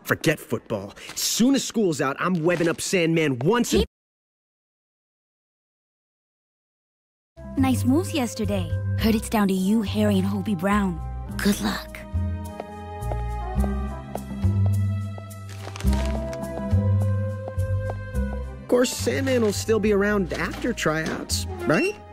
Forget football. As soon as school's out, I'm webbing up Sandman once and... Nice moves yesterday. Heard it's down to you, Harry, and Hobie Brown. Good luck. Of course, Sandman will still be around after tryouts, right?